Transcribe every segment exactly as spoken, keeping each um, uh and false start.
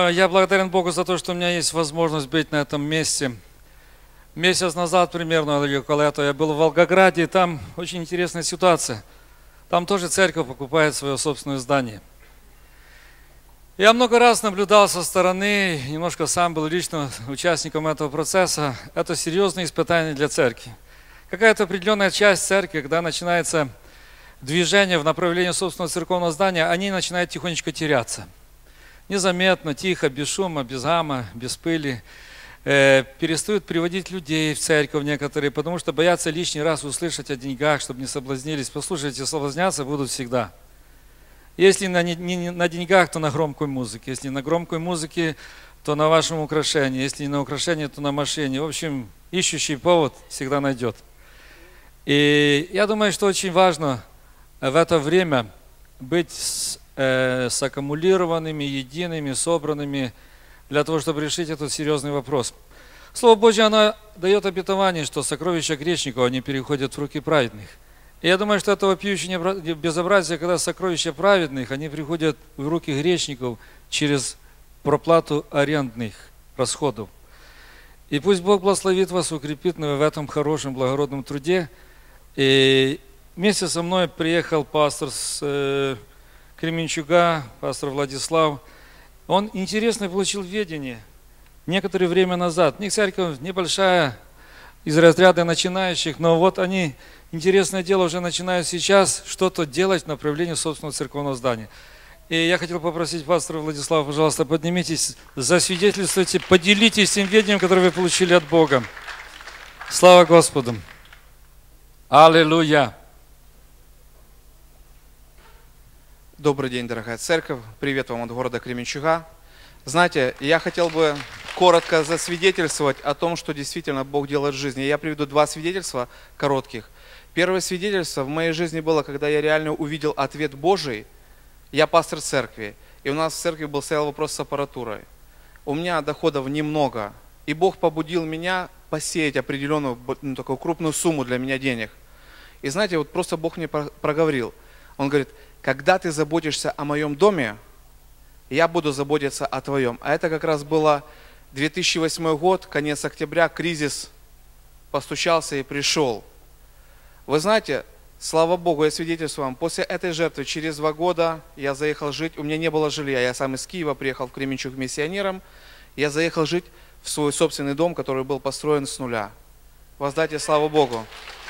Я благодарен Богу за то, что у меня есть возможность быть на этом месте. Месяц назад примерно, или около этого, я был в Волгограде, и там очень интересная ситуация. Там тоже церковь покупает свое собственное здание. Я много раз наблюдал со стороны, немножко сам был лично участником этого процесса. Это серьезное испытание для церкви. Какая-то определенная часть церкви, когда начинается движение в направлении собственного церковного здания, они начинают тихонечко теряться. Незаметно, тихо, без шума, без гамма, без пыли. Э, перестают приводить людей в церковь некоторые, потому что боятся лишний раз услышать о деньгах, чтобы не соблазнились. Послушайте, соблазняться будут всегда. Если на, не, не на деньгах, то на громкой музыке. Если на громкой музыке, то на вашем украшении. Если не на украшении, то на машине. В общем, ищущий повод всегда найдет. И я думаю, что очень важно в это время быть с, э, саккумулированными, едиными, собранными, для того, чтобы решить этот серьезный вопрос. Слово Божье, оно дает обетование, что сокровища грешников, они переходят в руки праведных. И я думаю, что это вопиющее безобразие, когда сокровища праведных, они приходят в руки грешников через проплату арендных расходов. И пусть Бог благословит вас, укрепит в этом хорошем, благородном труде. И вместе со мной приехал пастор с э, Кременчуга, пастор Владислав. Он интересно получил ведение некоторое время назад. У них церковь небольшая, из разряда начинающих, но вот они, интересное дело, уже начинают сейчас что-то делать в направлении собственного церковного здания. И я хотел попросить пастора Владислава, пожалуйста, поднимитесь, засвидетельствуйте, поделитесь тем ведением, которое вы получили от Бога. Слава Господу! Аллилуйя! Добрый день, дорогая церковь. Привет вам от города Кременчуга. Знаете, я хотел бы коротко засвидетельствовать о том, что действительно Бог делает в жизни. Я приведу два свидетельства коротких. Первое свидетельство в моей жизни было, когда я реально увидел ответ Божий. Я пастор церкви, и у нас в церкви был стоял вопрос с аппаратурой. У меня доходов немного, и Бог побудил меня посеять определенную, ну, такую крупную сумму для меня денег. И знаете, вот просто Бог мне проговорил. Он говорит: когда ты заботишься о моем доме, я буду заботиться о твоем. А это как раз было две тысячи восьмой год, конец октября, кризис постучался и пришел. Вы знаете, слава Богу, я свидетельствую вам, после этой жертвы через два года я заехал жить, у меня не было жилья, я сам из Киева приехал в Кременчуг миссионером, я заехал жить в свой собственный дом, который был построен с нуля. Воздайте славу Богу.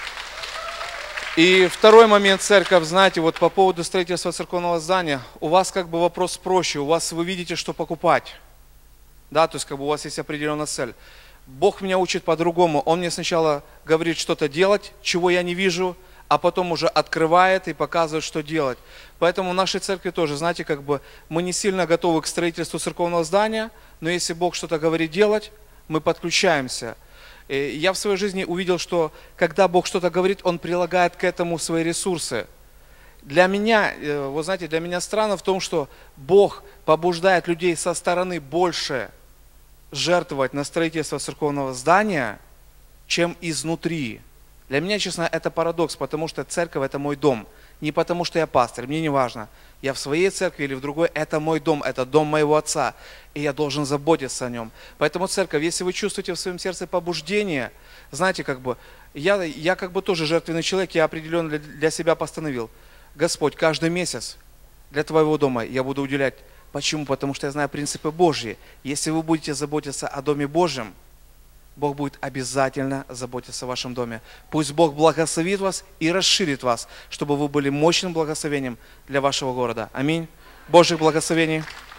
И второй момент, церковь, знаете, вот по поводу строительства церковного здания, у вас как бы вопрос проще, у вас вы видите, что покупать. Да, то есть как бы у вас есть определенная цель. Бог меня учит по-другому. Он мне сначала говорит что-то делать, чего я не вижу, а потом уже открывает и показывает, что делать. Поэтому в нашей церкви тоже, знаете, как бы мы не сильно готовы к строительству церковного здания, но если Бог что-то говорит делать, мы подключаемся. И я в своей жизни увидел, что когда Бог что-то говорит, Он прилагает к этому свои ресурсы. Для меня, вы знаете, для меня странно в том, что Бог побуждает людей со стороны больше жертвовать на строительство церковного здания, чем изнутри. Для меня, честно, это парадокс, потому что церковь – это мой дом. Не потому, что я пастор, мне не важно. Я в своей церкви или в другой – это мой дом, это дом моего отца. И я должен заботиться о нем. Поэтому, церковь, если вы чувствуете в своем сердце побуждение, знаете, как бы, я, я как бы тоже жертвенный человек, я определенно для, для себя постановил. Господь, каждый месяц для твоего дома я буду уделять. Почему? Потому что я знаю принципы Божьи. Если вы будете заботиться о Доме Божьем, Бог будет обязательно заботиться о вашем доме. Пусть Бог благословит вас и расширит вас, чтобы вы были мощным благословением для вашего города. Аминь. Божьих благословений.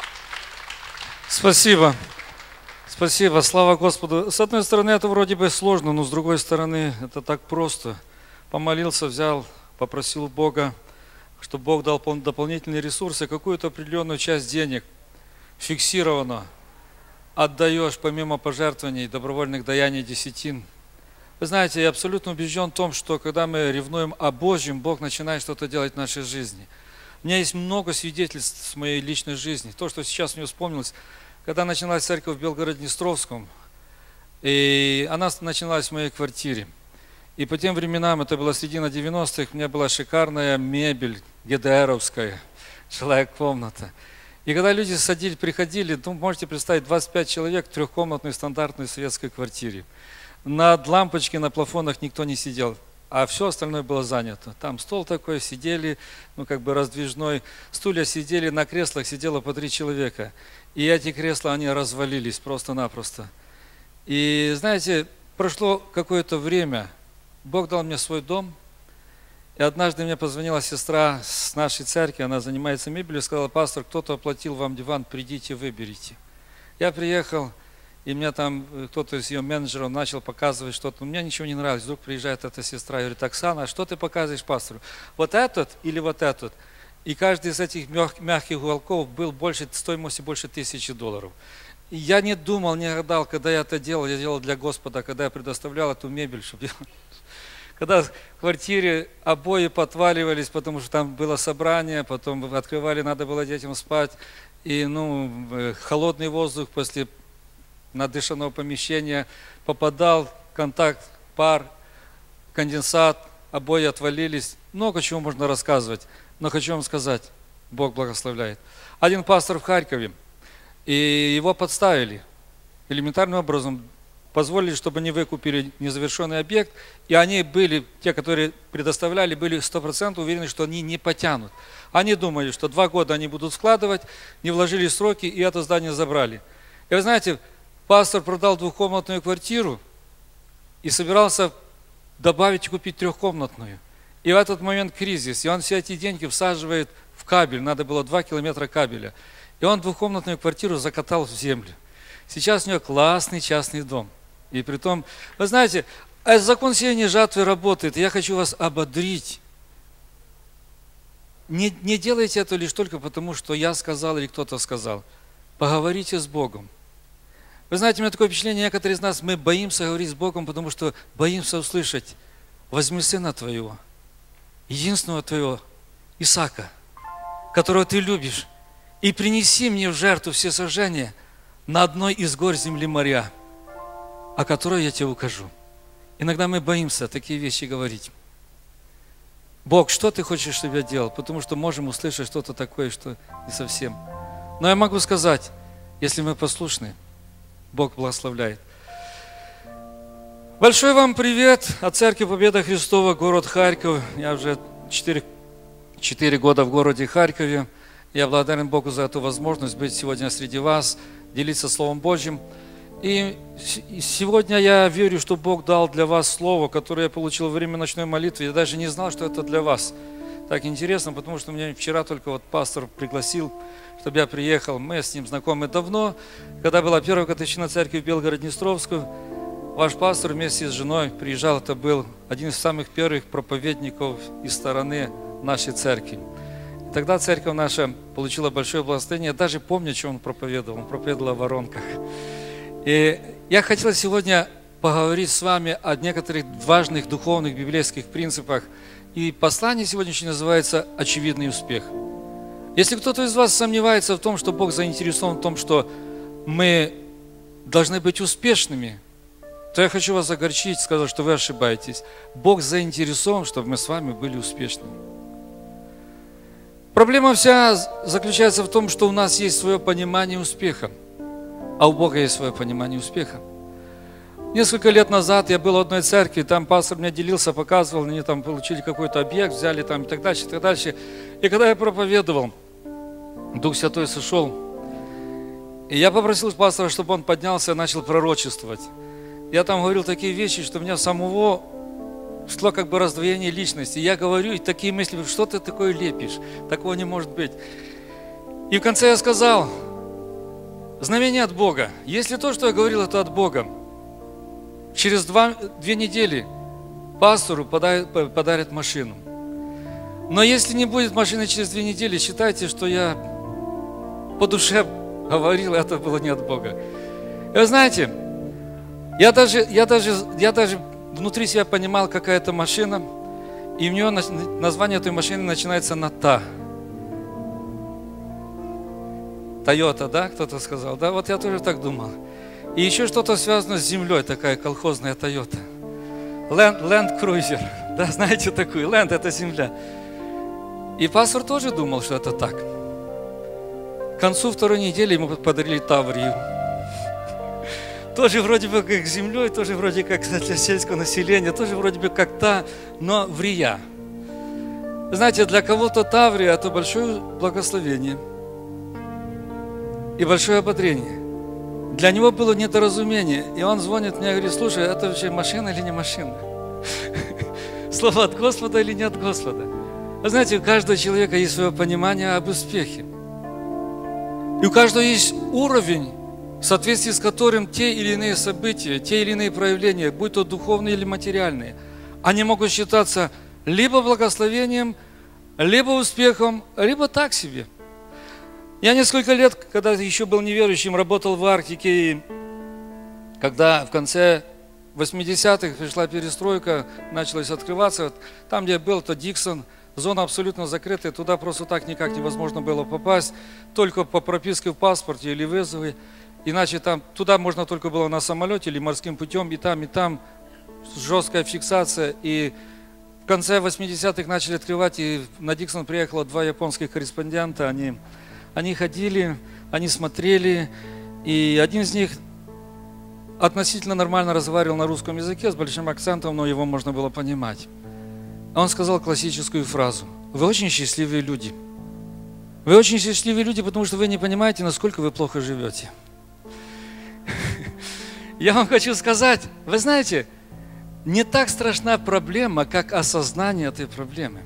Спасибо. Спасибо. Слава Господу. С одной стороны, это вроде бы сложно, но с другой стороны, это так просто. Помолился, взял, попросил Бога, чтобы Бог дал дополнительные ресурсы, какую-то определенную часть денег фиксированно отдаешь помимо пожертвований, добровольных даяний, десятин. Вы знаете, я абсолютно убежден в том, что когда мы ревнуем о Божьем, Бог начинает что-то делать в нашей жизни. У меня есть много свидетельств с моей личной жизни. То, что сейчас мне вспомнилось, когда началась церковь в Белгороде-Днестровском, и она началась в моей квартире. И по тем временам, это была середина девяностых, у меня была шикарная мебель, ГДРовская, жилая комната. И когда люди садили, приходили, ну, можете представить, двадцать пять человек в трехкомнатной стандартной советской квартире. Над лампочки на плафонах никто не сидел, а все остальное было занято. Там стол такой, сидели, ну как бы раздвижной, стулья сидели, на креслах сидело по три человека. И эти кресла, они развалились просто-напросто. И знаете, прошло какое-то время, Бог дал мне свой дом, и однажды мне позвонила сестра с нашей церкви, она занимается мебелью, сказала: пастор, кто-то оплатил вам диван, придите, выберите. Я приехал, и мне там кто-то из ее менеджеров начал показывать что-то. Мне ничего не нравилось. Вдруг приезжает эта сестра и говорит: Оксана, а что ты показываешь пастору? Вот этот или вот этот? И каждый из этих мягких уголков был больше, стоимостью больше тысячи долларов. И я не думал, не гадал, когда я это делал, я делал для Господа, когда я предоставлял эту мебель, чтобы я... Когда в квартире обои подваливались, потому что там было собрание, потом открывали, надо было детям спать, и ну, холодный воздух после надышанного помещения попадал, контакт, пар, конденсат, обои отвалились. Много чего можно рассказывать, но хочу вам сказать, Бог благословляет. Один пастор в Харькове, и его подставили элементарным образом. Позволили, чтобы они выкупили незавершенный объект, и они были, те, которые предоставляли, были сто процентов уверены, что они не потянут. Они думали, что два года они будут складывать, не вложили сроки, и это здание забрали. И вы знаете, пастор продал двухкомнатную квартиру и собирался добавить и купить трехкомнатную. И в этот момент кризис, и он все эти деньги всаживает в кабель, надо было два километра кабеля. И он двухкомнатную квартиру закатал в землю. Сейчас у него классный частный дом. И при том, вы знаете, закон сеяния жатвы работает. И я хочу вас ободрить. Не, не делайте это лишь только потому, что я сказал или кто-то сказал. Поговорите с Богом. Вы знаете, у меня такое впечатление, некоторые из нас, мы боимся говорить с Богом, потому что боимся услышать: возьми сына твоего, единственного твоего, Исаака, которого ты любишь, и принеси мне в жертву все сожжения на одной из гор земли моря, о которой я тебе укажу. Иногда мы боимся такие вещи говорить. Бог, что ты хочешь, чтобы я делал? Потому что можем услышать что-то такое, что не совсем. Но я могу сказать, если мы послушны, Бог благословляет. Большой вам привет от Церкви Победа Христова, город Харьков. Я уже четыре года в городе Харькове. Я благодарен Богу за эту возможность быть сегодня среди вас, делиться Словом Божьим. И сегодня я верю, что Бог дал для вас слово, которое я получил во время ночной молитвы. Я даже не знал, что это для вас. Так интересно, потому что меня вчера только вот пастор пригласил, чтобы я приехал. Мы с ним знакомы давно. Когда была первая годовщина церкви в Белгород-Днестровску, ваш пастор вместе с женой приезжал. Это был один из самых первых проповедников из стороны нашей церкви. И тогда церковь наша получила большое благословение. Я даже помню, что он проповедовал. Он проповедовал о воронках. И я хотел сегодня поговорить с вами о некоторых важных духовных библейских принципах. И послание сегодняшнее называется «Очевидный успех». Если кто-то из вас сомневается в том, что Бог заинтересован в том, что мы должны быть успешными, то я хочу вас огорчить, сказать, что вы ошибаетесь. Бог заинтересован, чтобы мы с вами были успешными. Проблема вся заключается в том, что у нас есть свое понимание успеха. А у Бога есть свое понимание успеха. Несколько лет назад я был в одной церкви, там пастор мне делился, показывал, они там получили какой-то объект, взяли там и так дальше, и так дальше. И когда я проповедовал, Дух Святой сошел, и я попросил пастора, чтобы он поднялся и начал пророчествовать. Я там говорил такие вещи, что у меня самого шло как бы раздвоение личности. Я говорю, и такие мысли, что ты такое лепишь, такого не может быть. И в конце я сказал: знамение от Бога. Если то, что я говорил, это от Бога, через два, две недели пастору подарят, подарят машину. Но если не будет машины через две недели, считайте, что я по душе говорил, это было не от Бога. И вы знаете, я даже, я даже, я даже внутри себя понимал, какая это машина, и у нее название этой машины начинается на «та». Тойота, да, кто-то сказал, да, вот я тоже так думал. И еще что-то связано с землей, такая колхозная Тойота. Land, Land Cruiser, да, знаете такую, Land – это земля. И пастор тоже думал, что это так. К концу второй недели ему подарили Таврию. Тоже вроде бы как землей, тоже вроде как для сельского населения, тоже вроде бы как та, но в Рия. Знаете, для кого-то Таврия – это большое благословение и большое ободрение. Для него было недоразумение, и он звонит мне и говорит: слушай, это вообще машина или не машина? Слово от Господа или не от Господа? Вы знаете, у каждого человека есть свое понимание об успехе. И у каждого есть уровень, в соответствии с которым те или иные события, те или иные проявления, будь то духовные или материальные, они могут считаться либо благословением, либо успехом, либо так себе. Я несколько лет, когда еще был неверующим, работал в Арктике, и когда в конце восьмидесятых пришла перестройка, началась открываться, там, где был, то Диксон, зона абсолютно закрытая, туда просто так никак невозможно было попасть, только по прописке в паспорте или вызове. Иначе там, туда можно только было на самолете или морским путем, и там, и там жесткая фиксация. И в конце восьмидесятых начали открывать, и на Диксон приехало два японских корреспондента. Они, они ходили, они смотрели, и один из них относительно нормально разговаривал на русском языке, с большим акцентом, но его можно было понимать. Он сказал классическую фразу: «Вы очень счастливые люди. Вы очень счастливые люди, потому что вы не понимаете, насколько вы плохо живете». Я вам хочу сказать, вы знаете, не так страшна проблема, как осознание этой проблемы.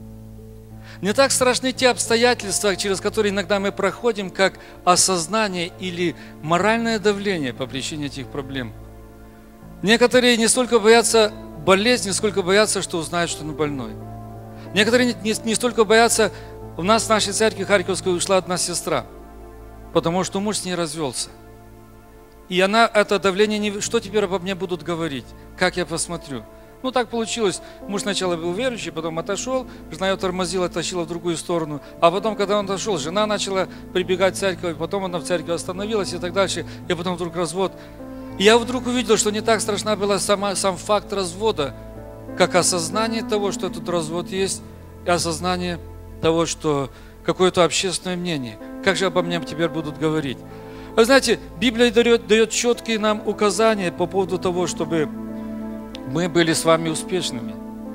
Не так страшны те обстоятельства, через которые иногда мы проходим, как осознание или моральное давление по причине этих проблем. Некоторые не столько боятся болезни, сколько боятся, что узнают, что он больной. Некоторые не, не, не столько боятся. У нас в нашей церкви Харьковской ушла одна сестра, потому что муж с ней развелся. И она, это давление, не, что теперь обо мне будут говорить, как я посмотрю. Ну так получилось, муж сначала был верующий, потом отошел, жена его тормозила, тащила в другую сторону. А потом, когда он отошел, жена начала прибегать в церковь, потом она в церкви остановилась и так дальше. И потом вдруг развод. И я вдруг увидел, что не так страшна была сама, сам факт развода, как осознание того, что этот развод есть, и осознание того, что какое-то общественное мнение. Как же обо мне теперь будут говорить? Вы знаете, Библия дает, дает четкие нам указания по поводу того, чтобы мы были с вами успешными.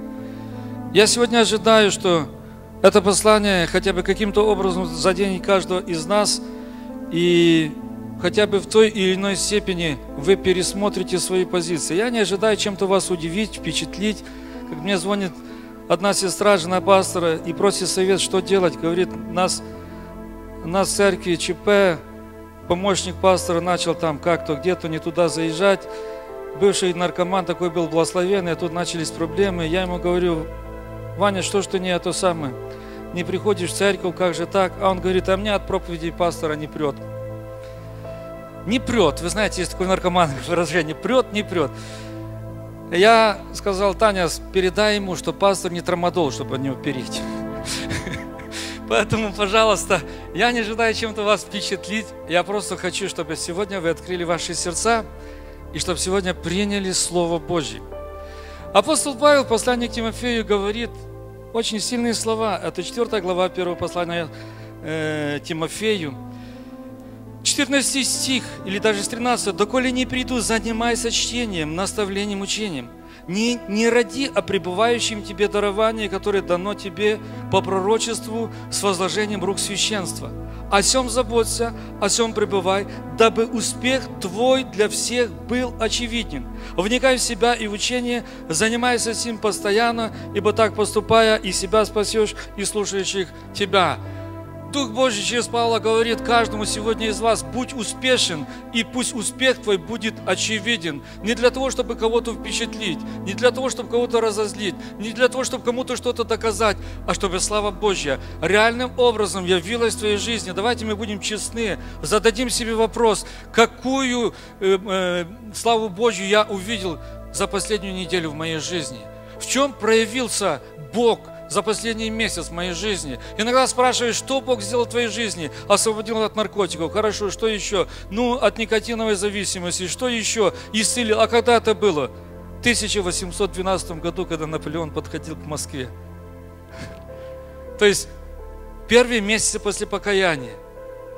Я сегодня ожидаю, что это послание хотя бы каким-то образом заденет каждого из нас, и хотя бы в той или иной степени вы пересмотрите свои позиции. Я не ожидаю чем-то вас удивить, впечатлить. Как мне звонит одна сестра, жена пастора, и просит совет, что делать. Говорит, нас, нас в церкви ЧП, помощник пастора начал там как-то где-то не туда заезжать. Бывший наркоман такой был благословенный, а тут начались проблемы. Я ему говорю: Ваня, что ж ты не это самое, не приходишь в церковь, как же так? А он говорит: а мне от проповедей пастора не прет. Не прет, вы знаете, есть такое наркоманное выражение: прет, не прет. Я сказал: Таня, передай ему, что пастор не трамадол, чтобы от него переть. Поэтому, пожалуйста, я не ожидаю чем-то вас впечатлить. Я просто хочу, чтобы сегодня вы открыли ваши сердца и чтобы сегодня приняли Слово Божье. Апостол Павел в послании к Тимофею говорит очень сильные слова. Это четвёртая глава первого послания э, Тимофею. четырнадцатый стих, или даже с тринадцатого. «Доколе не приду, занимайся чтением, наставлением, учением. Не, не ради о пребывающем тебе даровании, которое дано тебе по пророчеству с возложением рук священства. О сем заботься, о сем пребывай, дабы успех твой для всех был очевиден. Вникай в себя и в учение, занимайся сим постоянно, ибо так поступая, и себя спасешь, и слушающих тебя». Дух Божий через Павла говорит каждому сегодня из вас: будь успешен, и пусть успех твой будет очевиден. Не для того, чтобы кого-то впечатлить, не для того, чтобы кого-то разозлить, не для того, чтобы кому-то что-то доказать, а чтобы слава Божья реальным образом явилась в твоей жизни. Давайте мы будем честны, зададим себе вопрос: какую э, э, славу Божью я увидел за последнюю неделю в моей жизни? В чем проявился Бог за последний месяц в моей жизни? Иногда спрашиваешь, что Бог сделал в твоей жизни? Освободил от наркотиков. Хорошо, что еще? Ну, от никотиновой зависимости. Что еще? Исцелил. А когда это было? В тысяча восемьсот двенадцатом году, когда Наполеон подходил к Москве. То есть, первые месяцы после покаяния.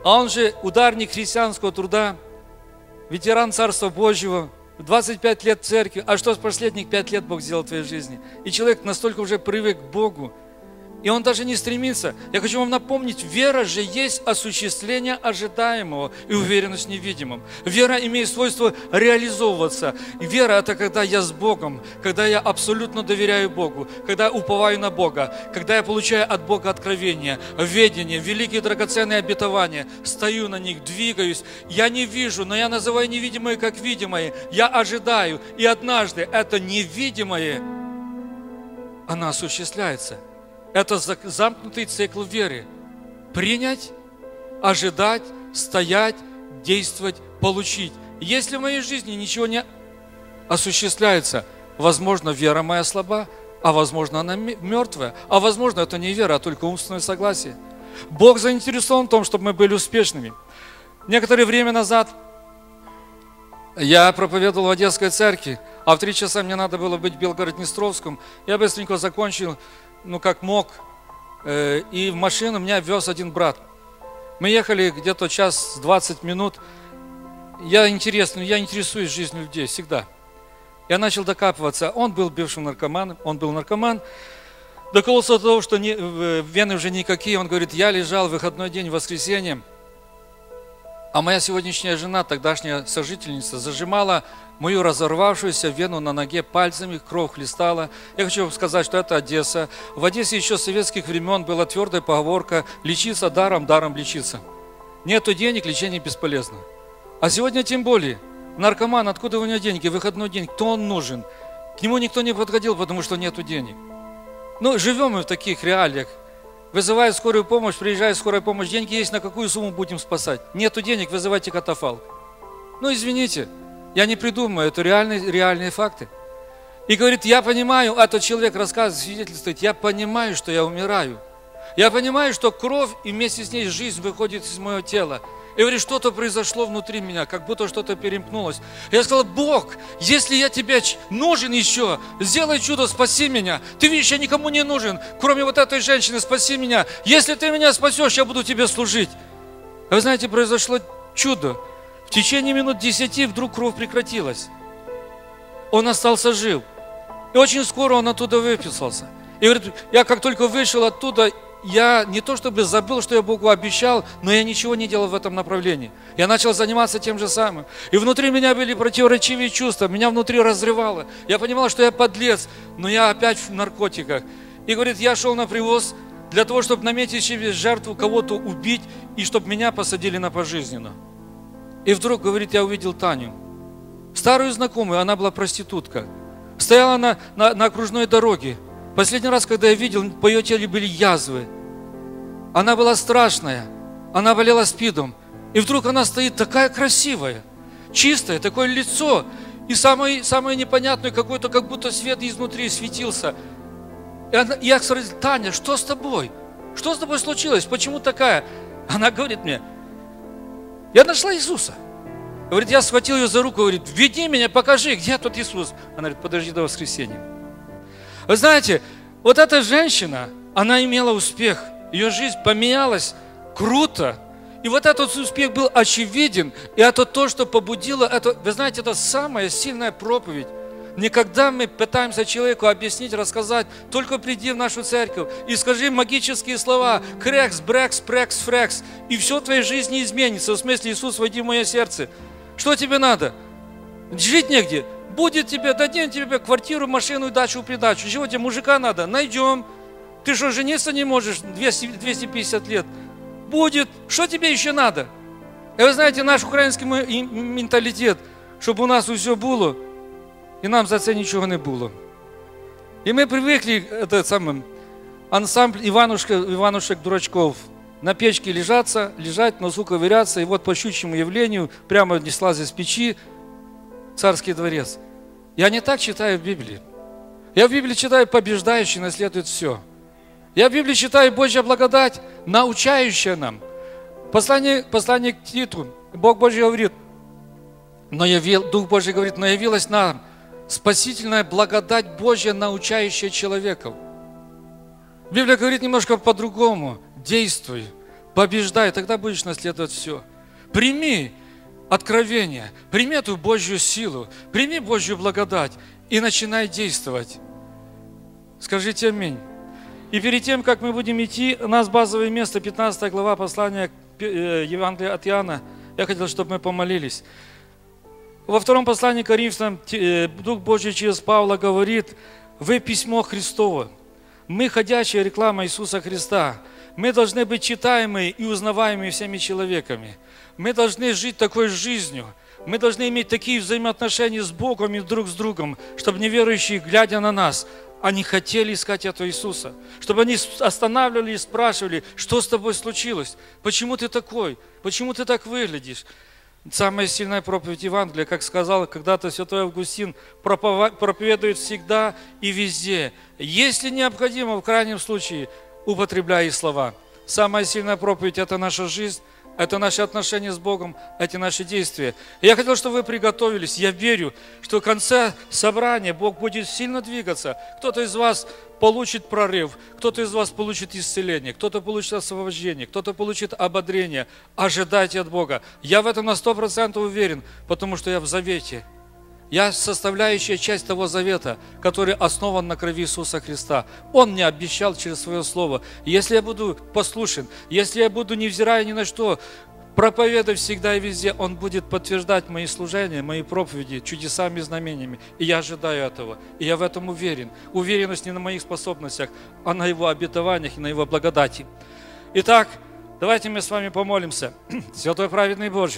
А он же ударник христианского труда, ветеран Царства Божьего, двадцать пять лет в церкви. А что с последних пять лет Бог сделал в твоей жизни? И человек настолько уже привык к Богу, и он даже не стремится. Я хочу вам напомнить, вера же есть осуществление ожидаемого и уверенность в невидимом. Вера имеет свойство реализовываться. И вера – это когда я с Богом, когда я абсолютно доверяю Богу, когда я уповаю на Бога, когда я получаю от Бога откровения, ведение, великие драгоценные обетования, стою на них, двигаюсь. Я не вижу, но я называю невидимое как видимое. Я ожидаю, и однажды это невидимое, оно осуществляется. Это замкнутый цикл веры. Принять, ожидать, стоять, действовать, получить. Если в моей жизни ничего не осуществляется, возможно, вера моя слаба, а возможно, она мертвая, а возможно, это не вера, а только умственное согласие. Бог заинтересован в том, чтобы мы были успешными. Некоторое время назад я проповедовал в Одесской церкви, а в три часа мне надо было быть в Белгород-Днестровском. Я быстренько закончил, ну как мог, и в машину меня вез один брат. Мы ехали где-то час двадцать минут. Я интересно, я интересуюсь жизнью людей всегда. Я начал докапываться. Он был бывшим наркоманом, он был наркоман. Докололся до того, что не, вены уже никакие. Он говорит, я лежал в выходной день, в воскресенье, а моя сегодняшняя жена, тогдашняя сожительница, зажимала мою разорвавшуюся вену на ноге пальцами, кровь хлестала. Я хочу вам сказать, что это Одесса. В Одессе еще с советских времен была твердая поговорка «лечиться даром, даром лечиться». Нету денег, лечение бесполезно. А сегодня тем более. Наркоман, откуда у него деньги? Выходной день, кто он нужен? К нему никто не подходил, потому что нету денег. Ну, живем мы в таких реалиях. Вызывает скорую помощь, приезжает скорая помощь, деньги есть, на какую сумму будем спасать? Нету денег, вызывайте катафалк. Ну, извините, я не придумаю, это реальные, реальные факты. И говорит, я понимаю, а тот человек рассказывает, свидетельствует, я понимаю, что я умираю. Я понимаю, что кровь и вместе с ней жизнь выходит из моего тела. И говорит, что-то произошло внутри меня, как будто что-то перемкнулось. Я сказал, Бог, если я тебе нужен еще, сделай чудо, спаси меня. Ты видишь, я никому не нужен, кроме вот этой женщины, спаси меня. Если ты меня спасешь, я буду тебе служить. А вы знаете, произошло чудо. В течение минут десяти вдруг кровь прекратилась. Он остался жив. И очень скоро он оттуда выписался. И говорит, я как только вышел оттуда, я не то чтобы забыл, что я Богу обещал, но я ничего не делал в этом направлении. Я начал заниматься тем же самым. И внутри меня были противоречивые чувства, меня внутри разрывало. Я понимал, что я подлец, но я опять в наркотиках. И говорит, я шел на привоз для того, чтобы наметить себе жертву, кого-то убить, и чтобы меня посадили на пожизненно. И вдруг, говорит, я увидел Таню, старую знакомую, она была проститутка. Стояла на, на, на окружной дороге. Последний раз, когда я видел, по ее теле были язвы. Она была страшная, она болела спидом. И вдруг она стоит такая красивая, чистая, такое лицо. И самое, самое непонятное, какой-то как будто свет изнутри светился. И она, я спросил, Таня, что с тобой? Что с тобой случилось? Почему такая? Она говорит мне, я нашла Иисуса. Говорит, я схватил ее за руку, говорит, веди меня, покажи, где тот Иисус. Она говорит, подожди до воскресенья. Вы знаете, вот эта женщина, она имела успех, ее жизнь поменялась круто. И вот этот успех был очевиден, и это то, что побудило, это, вы знаете, это самая сильная проповедь. Никогда мы пытаемся человеку объяснить, рассказать, только приди в нашу церковь и скажи магические слова, крекс, брекс, прекс, фрекс, и все в твоей жизни изменится. В смысле, Иисус, войди в мое сердце. Что тебе надо? Жить негде. Будет тебе, дадим тебе квартиру, машину, дачу, придачу. Чего тебе, мужика надо? Найдем. Ты что, жениться не можешь двести, двести пятьдесят лет? Будет. Что тебе еще надо? И вы знаете, наш украинский менталитет, чтобы у нас все было, и нам за це ничего не было. И мы привыкли, этот самый ансамбль Иванушка, Иванушек-дурачков, на печке лежаться, лежать, носу ковыряться, и вот по щучьему явлению прямо неслась из печи царский дворец. Я не так читаю в Библии. Я в Библии читаю, побеждающий наследует все. Я в Библии читаю Божья благодать, научающая нам. Послание, послание к Титу, Бог Божий говорит, но явил, Дух Божий говорит, но явилась нам спасительная благодать Божья, научающая человеков. Библия говорит немножко по-другому. Действуй, побеждай, тогда будешь наследовать все. Прими откровение, прими эту Божью силу, прими Божью благодать и начинай действовать. Скажите аминь. И перед тем, как мы будем идти, у нас базовое место, пятнадцатая глава послания Евангелия от Иоанна. Я хотел, чтобы мы помолились. Во втором послании к Коринфянам Дух Божий через Павла говорит: вы письмо Христово, мы ходячая реклама Иисуса Христа. Мы должны быть читаемые и узнаваемые всеми человеками. Мы должны жить такой жизнью. Мы должны иметь такие взаимоотношения с Богом и друг с другом, чтобы неверующие, глядя на нас, они хотели искать этого Иисуса. Чтобы они останавливали и спрашивали: что с тобой случилось? Почему ты такой? Почему ты так выглядишь? Самая сильная проповедь Евангелия, как сказал когда-то святой Августин, проповедует всегда и везде. Если необходимо, в крайнем случае, употребляя их слова. Самая сильная проповедь – это наша жизнь, это наши отношения с Богом, эти наши действия. И я хотел, чтобы вы приготовились. Я верю, что в конце собрания Бог будет сильно двигаться. Кто-то из вас получит прорыв, кто-то из вас получит исцеление, кто-то получит освобождение, кто-то получит ободрение. Ожидайте от Бога. Я в этом на сто процентов уверен, потому что я в завете. Я составляющая часть того завета, который основан на крови Иисуса Христа. Он мне обещал через свое слово: если я буду послушен, если я буду, невзирая ни на что, проповедовать всегда и везде, Он будет подтверждать мои служения, мои проповеди чудесами и знамениями. И я ожидаю этого. И я в этом уверен. Уверенность не на моих способностях, а на Его обетованиях и на Его благодати. Итак, давайте мы с вами помолимся. Святой праведный Божий,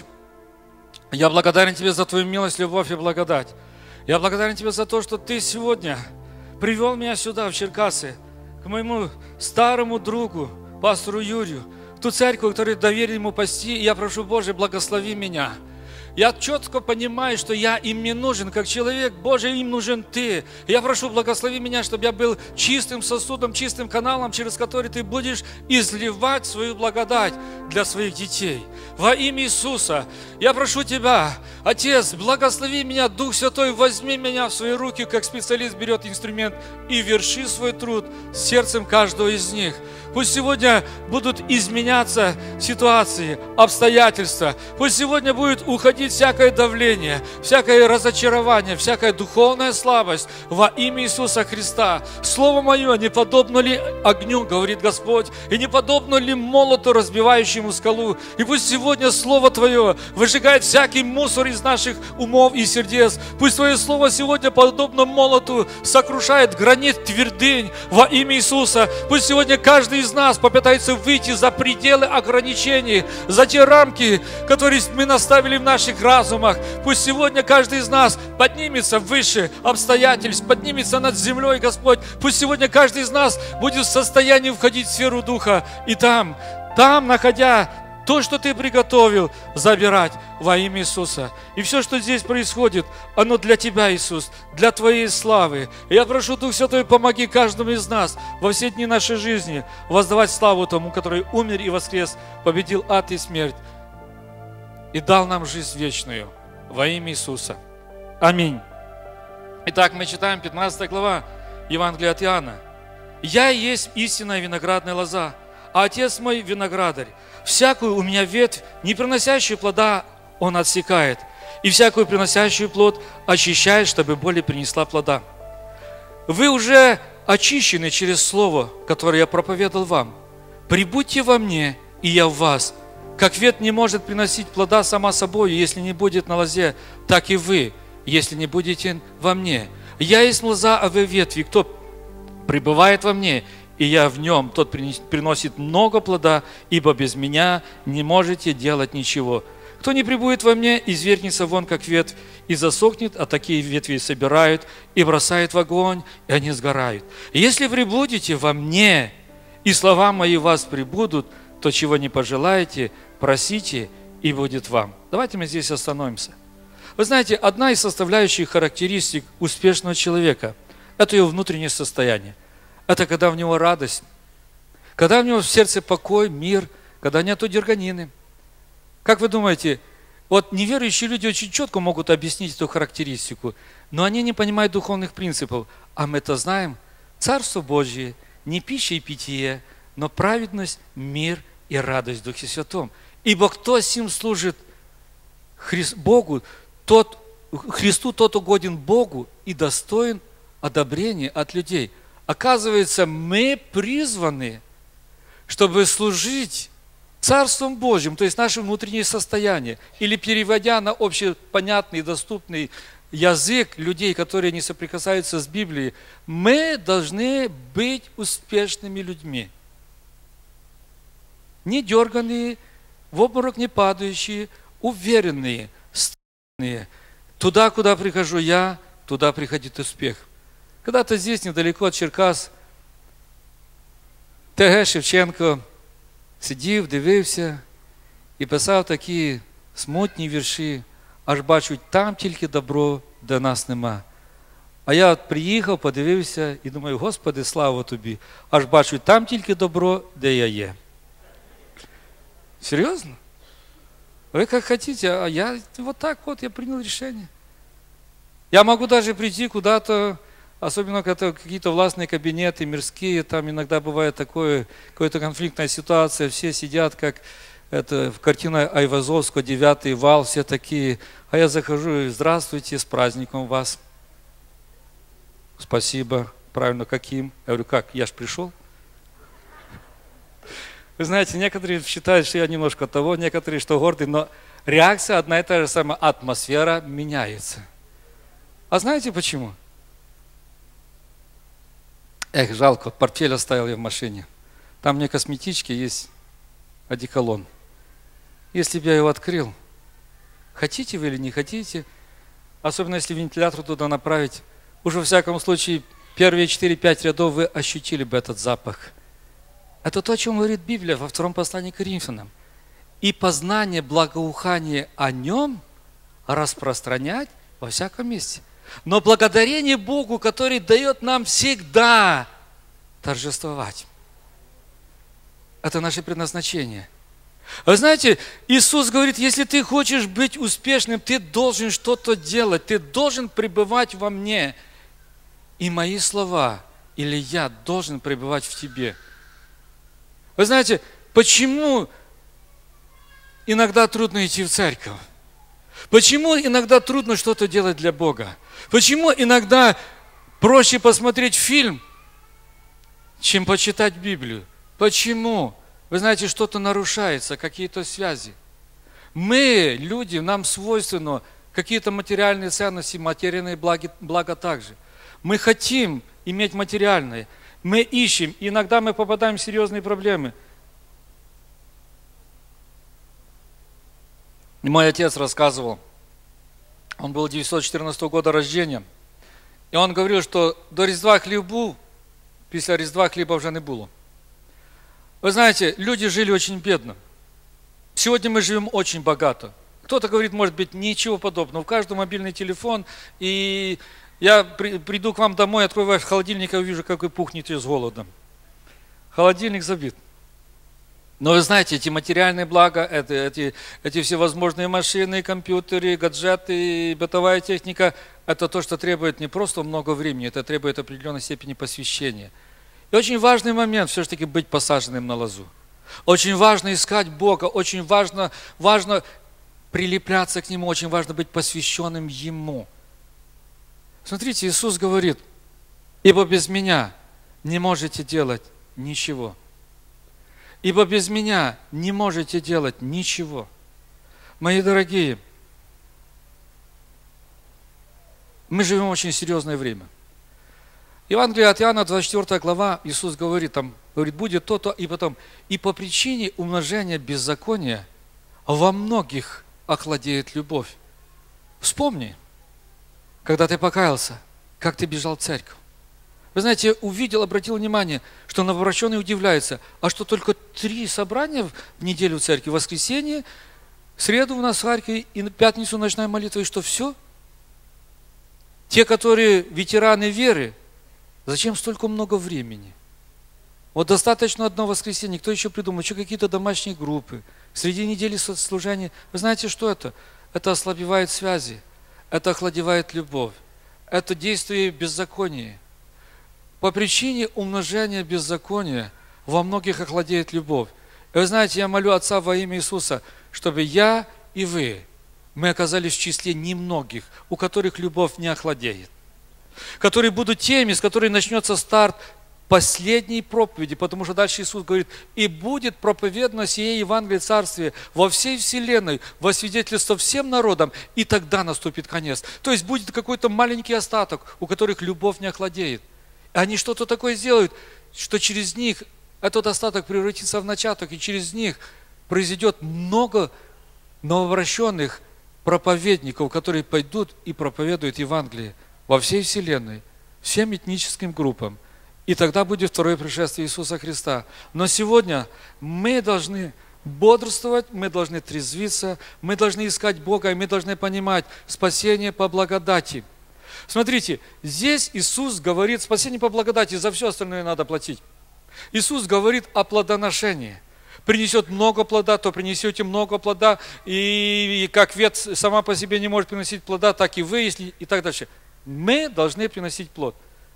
я благодарен Тебе за Твою милость, любовь и благодать. Я благодарен Тебе за то, что Ты сегодня привел меня сюда, в Черкассы, к моему старому другу, пастору Юрию, в ту церковь, которую доверили ему пасти. И я прошу, Боже, благослови меня. Я четко понимаю, что я им не нужен, как человек Божий, им нужен Ты. Я прошу, благослови меня, чтобы я был чистым сосудом, чистым каналом, через который Ты будешь изливать свою благодать для своих детей. Во имя Иисуса я прошу Тебя, Отец, благослови меня, Дух Святой, возьми меня в свои руки, как специалист берет инструмент, и верши свой труд сердцем каждого из них. Пусть сегодня будут изменяться ситуации, обстоятельства. Пусть сегодня будет уходить всякое давление, всякое разочарование, всякая духовная слабость во имя Иисуса Христа. Слово мое не подобно ли огню, говорит Господь, и не подобно ли молоту, разбивающему скалу. И пусть сегодня Слово Твое выжигает всякий мусор из наших умов и сердец. Пусть Твое Слово сегодня подобно молоту сокрушает гранит твердынь во имя Иисуса. Пусть сегодня каждый из нас попытается выйти за пределы ограничений, за те рамки, которые мы наставили в наших разумах. Пусть сегодня каждый из нас поднимется выше обстоятельств, поднимется над землей, Господь. Пусть сегодня каждый из нас будет в состоянии входить в сферу Духа и там, там, находя то, что Ты приготовил, забирать во имя Иисуса. И все, что здесь происходит, оно для Тебя, Иисус, для Твоей славы. И я прошу, Дух Святой, помоги каждому из нас во все дни нашей жизни воздавать славу Тому, который умер и воскрес, победил ад и смерть и дал нам жизнь вечную во имя Иисуса. Аминь. Итак, мы читаем пятнадцатая глава Евангелия от Иоанна. «Я и есть истинная виноградная лоза, а Отец мой виноградарь. Всякую у меня ветвь, не приносящую плода, Он отсекает, и всякую приносящую плод очищает, чтобы более принесла плода. Вы уже очищены через слово, которое я проповедовал вам. Прибудьте во мне, и я в вас. Как ветвь не может приносить плода сама собой, если не будет на лозе, так и вы, если не будете во мне. Я есть лоза, а вы ветви. Кто пребывает во мне, и я в нем, тот приносит много плода, ибо без меня не можете делать ничего. Кто не пребудет во мне, извергнется вон, как ветвь, и засохнет, а такие ветви собирают и бросают в огонь, и они сгорают. Если пребудете во мне, и слова мои в вас пребудут, то чего не пожелаете, просите, и будет вам». Давайте мы здесь остановимся. Вы знаете, одна из составляющих характеристик успешного человека – это его внутреннее состояние. Это когда в него радость, когда в него в сердце покой, мир, когда нету дерганины. Как вы думаете, вот неверующие люди очень четко могут объяснить эту характеристику, но они не понимают духовных принципов. А мы это знаем. Царство Божие не пища и питье, но праведность, мир и радость в Духе Святом. Ибо кто сим служит Хри... Богу, тот, Христу тот угоден Богу и достоин одобрения от людей. Оказывается, мы призваны, чтобы служить Царством Божьим, то есть наше внутреннее состояние, или переводя на общепонятный и доступный язык людей, которые не соприкасаются с Библией, мы должны быть успешными людьми. Не дерганные, в обморок не падающие, уверенные, стабильные. Туда, куда прихожу я, туда приходит успех. Когда-то здесь, недалеко от Черкас, Т Г Шевченко сидів, дивився і писав такі смутні вірші, аж бачу, там тільки добро, де нас нема. А я от приїхав, подивився і думаю, Господи, слава Тобі, аж бачу, там тільки добро, де я є. Серьезно? Вы как хотите, а я вот так вот, я принял решение. Я могу даже прийти куда-то, особенно когда какие-то властные кабинеты, мирские, там иногда бывает такое, какая-то конфликтная ситуация, все сидят, как это в картине Айвазовского, девятый вал, все такие, а я захожу, здравствуйте, с праздником вас. Спасибо, правильно, каким? Я говорю, как, я ж пришел. Вы знаете, некоторые считают, что я немножко того, некоторые, что гордый, но реакция одна и та же самая, атмосфера меняется. А знаете почему? Эх, жалко, портфель оставил я в машине. Там не косметички, есть одеколон. Если бы я его открыл, хотите вы или не хотите, особенно если вентилятор туда направить, уже во всяком случае первые четыре-пять рядов вы ощутили бы этот запах. Это то, о чем говорит Библия во втором послании к Коринфянам. И познание, благоухание о нем распространять во всяком месте. Но благодарение Богу, который дает нам всегда торжествовать. Это наше предназначение. Вы знаете, Иисус говорит, если ты хочешь быть успешным, ты должен что-то делать, ты должен пребывать во мне. И мои слова, или я должен пребывать в тебе. Вы знаете, почему иногда трудно идти в церковь? Почему иногда трудно что-то делать для Бога? Почему иногда проще посмотреть фильм, чем почитать Библию? Почему? Вы знаете, что-то нарушается, какие-то связи. Мы, люди, нам свойственно какие-то материальные ценности, материальные блага, блага также. Мы хотим иметь материальное. Мы ищем, и иногда мы попадаем в серьезные проблемы. И мой отец рассказывал, он был девятьсот четырнадцатого года рождения, и он говорил, что до Різдва хліб був, після Різдва хліба вже не було. Вы знаете, люди жили очень бедно. Сегодня мы живем очень богато. Кто-то говорит, может быть, ничего подобного. У каждого мобильный телефон, и я при, приду к вам домой, открою ваш холодильник и увижу, как вы пухнете с голодом. Холодильник забит. Но вы знаете, эти материальные блага, это, эти, эти всевозможные машины, компьютеры, гаджеты, бытовая техника, это то, что требует не просто много времени, это требует определенной степени посвящения. И очень важный момент все-таки быть посаженным на лозу. Очень важно искать Бога, очень важно, важно прилепляться к Нему, очень важно быть посвященным Ему. Смотрите, Иисус говорит, ибо без Меня не можете делать ничего. Ибо без Меня не можете делать ничего. Мои дорогие, мы живем в очень серьезное время. Евангелие от Иоанна, двадцать четвёртая глава, Иисус говорит, там, говорит, будет то-то, и потом, и по причине умножения беззакония во многих охладеет любовь. Вспомни, когда ты покаялся, как ты бежал в церковь. Вы знаете, увидел, обратил внимание, что новообращенные удивляются, а что только три собрания в неделю в церкви, в воскресенье, в среду у нас в Харькове и на пятницу ночная молитва, и что все? Те, которые ветераны веры, зачем столько много времени? Вот достаточно одно воскресенье, кто еще придумал, еще какие-то домашние группы, среди недели служения. Вы знаете, что это? Это ослабевает связи, это охладевает любовь, это действие беззакония. По причине умножения беззакония во многих охладеет любовь. И вы знаете, я молю Отца во имя Иисуса, чтобы я и вы, мы оказались в числе немногих, у которых любовь не охладеет, которые будут теми, с которой начнется старт последней проповеди, потому что дальше Иисус говорит, и будет проповедано сие Евангелие Царствия во всей вселенной, во свидетельство всем народам, и тогда наступит конец. То есть будет какой-то маленький остаток, у которых любовь не охладеет. Они что-то такое сделают, что через них этот остаток превратится в начаток, и через них произойдет много новообращенных проповедников, которые пойдут и проповедуют Евангелие во всей вселенной, всем этническим группам. И тогда будет второе пришествие Иисуса Христа. Но сегодня мы должны бодрствовать, мы должны трезвиться, мы должны искать Бога, и мы должны понимать спасение по благодати. Смотрите, здесь Иисус говорит, спасение по благодати, за все остальное надо платить. Иисус говорит о плодоношении. Принесет много плода, то принесете много плода, и, и как ветвь сама по себе не может приносить плода, так и вы, если и так дальше. Мы должны приносить плод.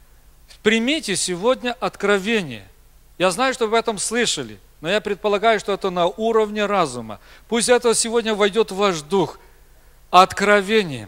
Примите сегодня откровение. Я знаю, что вы об этом слышали, но я предполагаю, что это на уровне разума. Пусть это сегодня войдет в ваш дух. Откровение.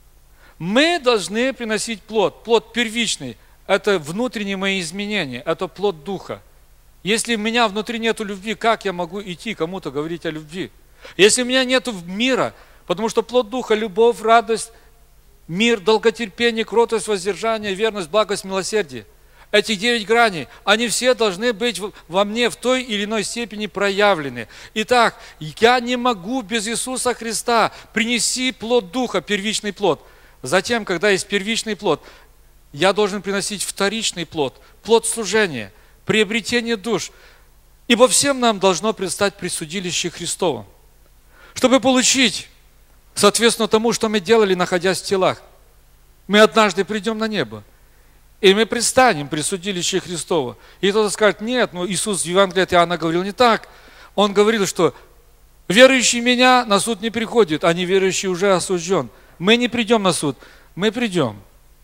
Мы должны приносить плод. Плод первичный. Это внутренние мои изменения. Это плод духа. Если у меня внутри нету любви, как я могу идти кому-то говорить о любви? Если у меня нету мира, потому что плод духа, любовь, радость, мир, долготерпение, кротость, воздержание, верность, благость, милосердие. Эти девять граней, они все должны быть во мне в той или иной степени проявлены. Итак, я не могу без Иисуса Христа. Принеси плод Духа, первичный плод. Затем, когда есть первичный плод, я должен приносить вторичный плод, плод служения, приобретение душ. Ибо всем нам должно предстать присудилище Христово. Чтобы получить, соответственно тому, что мы делали, находясь в телах, мы однажды придем на небо. И мы предстанем при судилище Христово. И кто-то скажет, нет, ну Иисус в Евангелии от Иоанна говорил не так. Он говорил, что верующий меня на суд не приходит, а неверующий уже осужден. Мы не придем на суд, мы придем.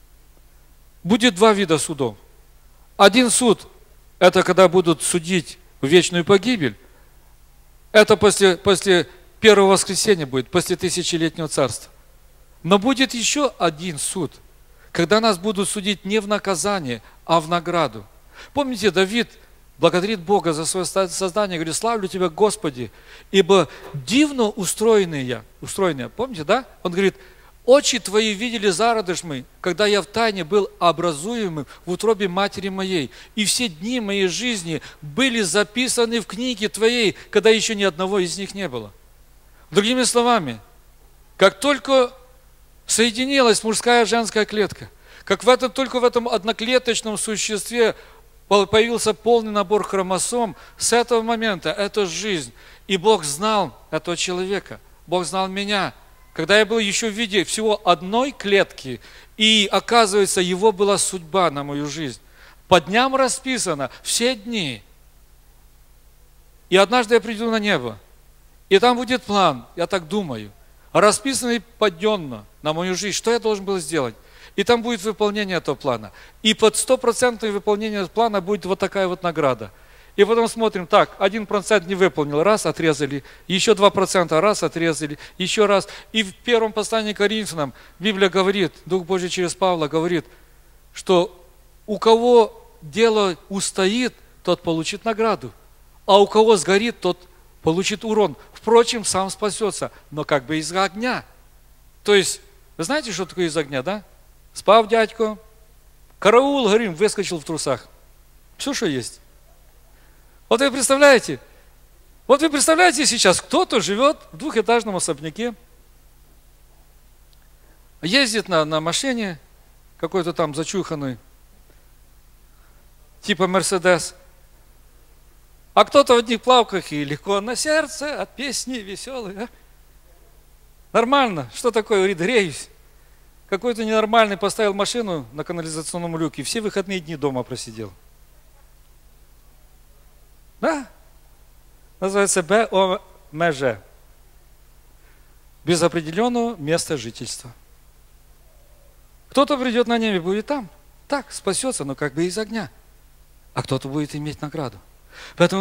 Будет два вида судов. Один суд, это когда будут судить в вечную погибель. Это после, после первого воскресения будет, после тысячелетнего царства. Но будет еще один суд, когда нас будут судить не в наказание, а в награду. Помните, Давид благодарит Бога за свое создание, говорит, славлю Тебя, Господи, ибо дивно устроенный я. Устроенный, помните, да? Он говорит, очи Твои видели зародыш мой, когда я в тайне был образуемым в утробе матери моей, и все дни моей жизни были записаны в книге Твоей, когда еще ни одного из них не было. Другими словами, как только соединилась мужская и женская клетка, как в этом, только в этом одноклеточном существе появился полный набор хромосом, с этого момента это жизнь. И Бог знал этого человека, Бог знал меня. Когда я был еще в виде всего одной клетки, и оказывается, его была судьба на мою жизнь. По дням расписано все дни. И однажды я приду на небо, и там будет план, я так думаю, расписанный подденно на мою жизнь, что я должен был сделать. И там будет выполнение этого плана. И под стопроцентное выполнение этого плана будет вот такая вот награда. И потом смотрим, так, один процент не выполнил, раз, отрезали, еще два процента, раз, отрезали, еще раз. И в первом послании к Коринфянам Библия говорит, Дух Божий через Павла говорит, что у кого дело устоит, тот получит награду, а у кого сгорит, тот получит урон. Впрочем, сам спасется, но как бы из огня. То есть, вы знаете, что такое из огня, да? Спав дядько, караул, говорим, выскочил в трусах. Все, что есть. Вот вы представляете, вот вы представляете сейчас, кто-то живет в двухэтажном особняке, ездит на, на машине, какой-то там зачуханный, типа Мерседес, а кто-то в одних плавках и легко на сердце от песни веселые. А? Нормально, что такое, говорит, греюсь. Какой-то ненормальный поставил машину на канализационном люке, все выходные дни дома просидел. Да? Называется Б О М Ж. Без определенного места жительства. Кто-то придет на небе, будет там. Так, спасется, но как бы из огня. А кто-то будет иметь награду. Поэтому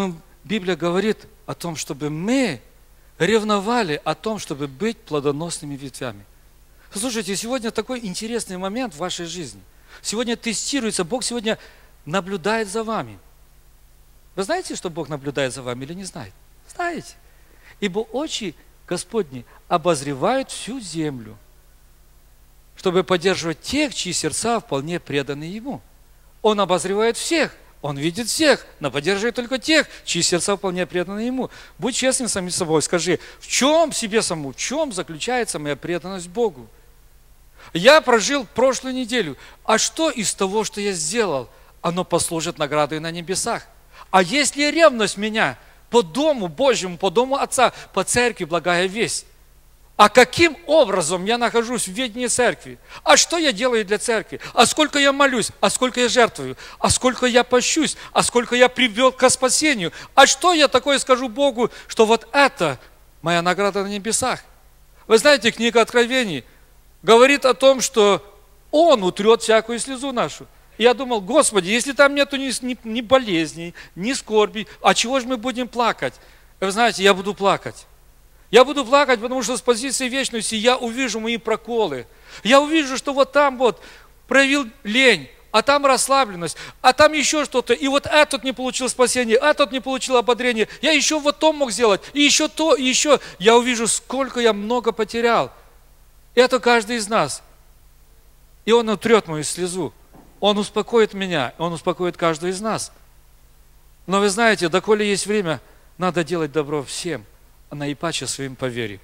Библия говорит о том, чтобы мы ревновали о том, чтобы быть плодоносными ветвями. Слушайте, сегодня такой интересный момент в вашей жизни. Сегодня тестируется, Бог сегодня наблюдает за вами. Вы знаете, что Бог наблюдает за вами или не знаете? Знаете. Ибо очи Господни обозревают всю землю, чтобы поддерживать тех, чьи сердца вполне преданы Ему. Он обозревает всех, Он видит всех, но поддерживает только тех, чьи сердца вполне преданы Ему. Будь честным самим собой, скажи, в чем себе саму, в чем заключается моя преданность Богу? Я прожил прошлую неделю, а что из того, что я сделал, оно послужит наградой на небесах? А если ревность меня по дому Божьему, по дому Отца, по церкви, благая весть? А каким образом я нахожусь в ведении церкви? А что я делаю для церкви? А сколько я молюсь? А сколько я жертвую? А сколько я пощусь? А сколько я привел к спасению? А что я такое скажу Богу, что вот это моя награда на небесах? Вы знаете, книга Откровений говорит о том, что Он утрет всякую слезу нашу. И я думал, Господи, если там нету ни, ни, ни болезней, ни скорби, а чего же мы будем плакать? Вы знаете, я буду плакать. Я буду плакать, потому что с позиции вечности я увижу мои проколы. Я увижу, что вот там вот проявил лень, а там расслабленность, а там еще что-то. И вот этот не получил спасения, этот не получил ободрения. Я еще вот то мог сделать, и еще то, и еще. Я увижу, сколько я много потерял. Это каждый из нас. И Он утрет мою слезу. Он успокоит меня, Он успокоит каждого из нас. Но вы знаете, доколе есть время, надо делать добро всем, а наипаче своим по вере.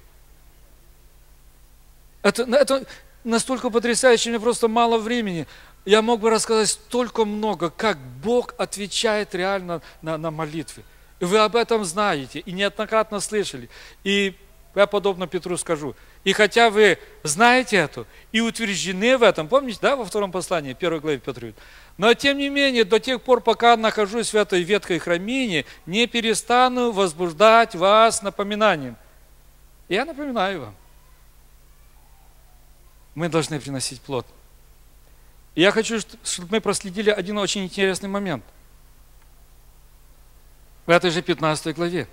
Это, это настолько потрясающе, мне просто мало времени. Я мог бы рассказать столько много, как Бог отвечает реально на, на молитвы. И вы об этом знаете, и неоднократно слышали. И я подобно Петру скажу, и хотя вы знаете это и утверждены в этом, помните, да, во втором послании, первой главе Петру, но тем не менее, до тех пор, пока нахожусь в этой ветхой храмине, не перестану возбуждать вас напоминанием. И я напоминаю вам, мы должны приносить плод. И я хочу, чтобы мы проследили один очень интересный момент. В этой же пятнадцатой главе.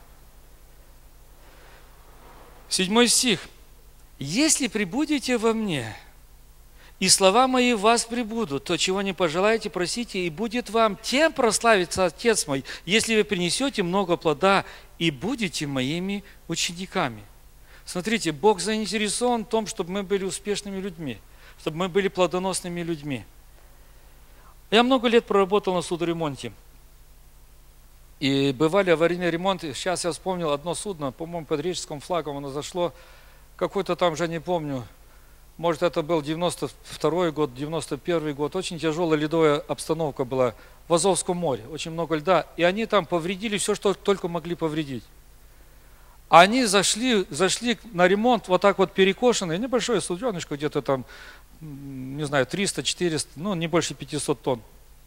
Седьмой стих. «Если пребудете во мне, и слова мои в вас пребудут, то чего не пожелаете, просите, и будет вам тем прославиться Отец мой, если вы принесете много плода и будете моими учениками». Смотрите, Бог заинтересован в том, чтобы мы были успешными людьми, чтобы мы были плодоносными людьми. Я много лет проработал на судоремонте. И бывали аварийные ремонты. Сейчас я вспомнил одно судно, по-моему, под рижским флагом оно зашло. Какой-то там, уже не помню, может это был девяносто второй год, девяносто первый год. Очень тяжелая ледовая обстановка была в Азовском море. Очень много льда. И они там повредили все, что только могли повредить. Они зашли, зашли на ремонт вот так вот перекошенные. Небольшое суденышко, где-то там, не знаю, триста-четыреста, ну не больше пятисот тонн.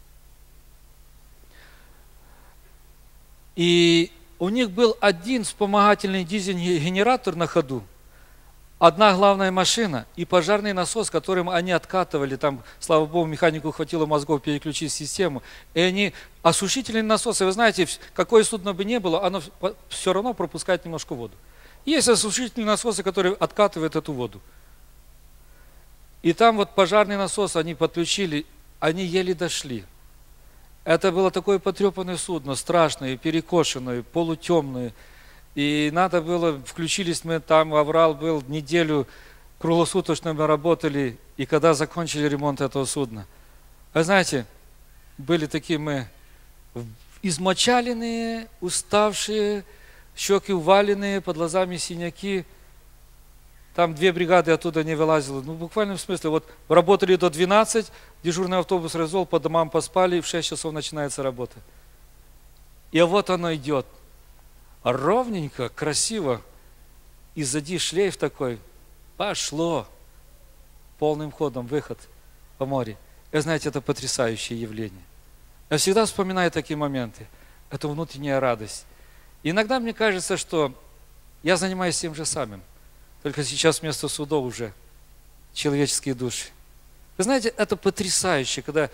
И у них был один вспомогательный дизельный генератор на ходу, одна главная машина и пожарный насос, которым они откатывали, там, слава Богу, механику хватило мозгов переключить систему, и они, осушительные насосы, вы знаете, какое судно бы ни было, оно все равно пропускает немножко воду. Есть осушительные насосы, которые откатывают эту воду. И там вот пожарный насос они подключили, они еле дошли. Это было такое потрепанное судно, страшное, перекошенное, полутемное. И надо было, включились мы там, аврал был, неделю круглосуточно мы работали. И когда закончили ремонт этого судна, вы знаете, были такие мы измочаленные, уставшие, щеки уваленные, под глазами синяки. Там две бригады оттуда не вылазило. Ну, буквально в смысле, вот работали до двенадцати, дежурный автобус развел, по домам поспали, и в шесть часов начинается работа. И вот оно идет. Ровненько, красиво. И сзади шлейф такой. Пошло. Полным ходом выход по морю. И знаете, это потрясающее явление. Я всегда вспоминаю такие моменты. Это внутренняя радость. И иногда мне кажется, что я занимаюсь тем же самым. Только сейчас вместо судов уже человеческие души. Вы знаете, это потрясающе, когда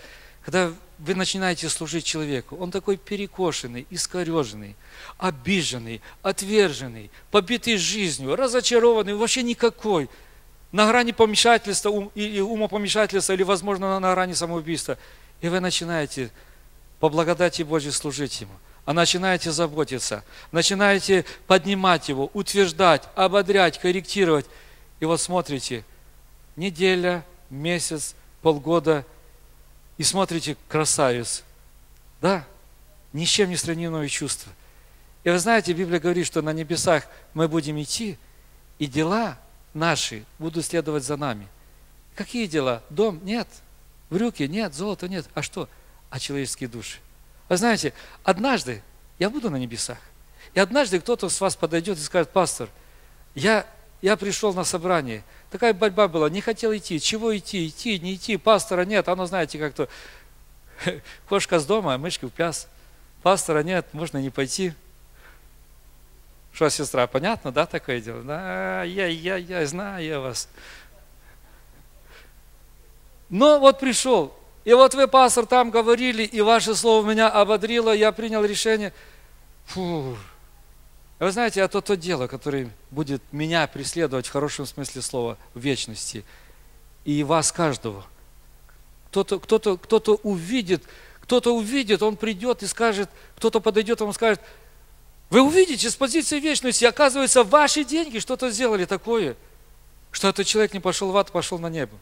Когда вы начинаете служить человеку, он такой перекошенный, искореженный, обиженный, отверженный, побитый жизнью, разочарованный, вообще никакой, на грани помешательства ум, или умопомешательства, или, возможно, на грани самоубийства. И вы начинаете по благодати Божьей служить ему, а начинаете заботиться, начинаете поднимать его, утверждать, ободрять, корректировать. И вот смотрите, неделя, месяц, полгода, и смотрите, красавец, да, ни с чем не сравнимые чувства. И вы знаете, Библия говорит, что на небесах мы будем идти, и дела наши будут следовать за нами. Какие дела? Дом? Нет. Брюки? Нет. Золото? Нет. А что? А человеческие души. Вы знаете, однажды я буду на небесах, и однажды кто-то с вас подойдет и скажет: пастор, я, я пришел на собрание, такая борьба была, не хотел идти. Чего идти? Идти, не идти, пастора нет. Оно, знаете, как-то кошка с дома, а мышки в пляс. Пастора нет, можно не пойти. Что, сестра, понятно, да, такое дело? Да, я, я, я знаю я вас. Но вот пришел, и вот вы, пастор, там говорили, и ваше слово меня ободрило, я принял решение. Фу. Вы знаете, это то дело, которое будет меня преследовать в хорошем смысле слова в вечности. И вас каждого. Кто-то, кто-то, кто-то увидит, кто-то увидит, он придет и скажет, кто-то подойдет, ему скажет: вы увидите с позиции вечности, оказывается, ваши деньги что-то сделали такое, что этот человек не пошел в ад, пошел на небо.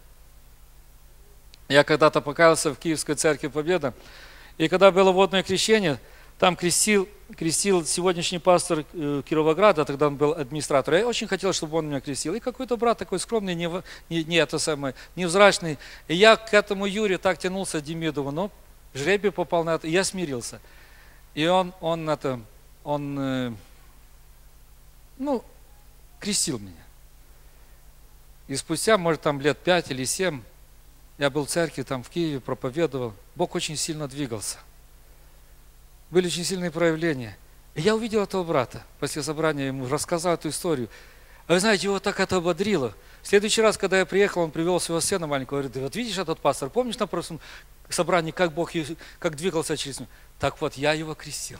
Я когда-то покаялся в Киевской церкви Победа, и когда было водное крещение, там крестил, крестил сегодняшний пастор Кировограда, тогда он был администратор. Я очень хотел, чтобы он меня крестил. И какой-то брат такой скромный, не, не, не это самое, невзрачный. И я к этому Юре так тянулся, Демидову, но жребий попал на это, и я смирился. И он, он, это, он ну, крестил меня. И спустя, может, там лет пять или семь, я был в церкви, там в Киеве, проповедовал. Бог очень сильно двигался. Были очень сильные проявления. И я увидел этого брата. После собрания ему рассказал эту историю. А вы знаете, его так это ободрило. В следующий раз, когда я приехал, он привел своего сына маленького. Говорит: вот видишь этот пастор, помнишь на прошлом собрании, как Бог как двигался через него? Так вот, я его крестил.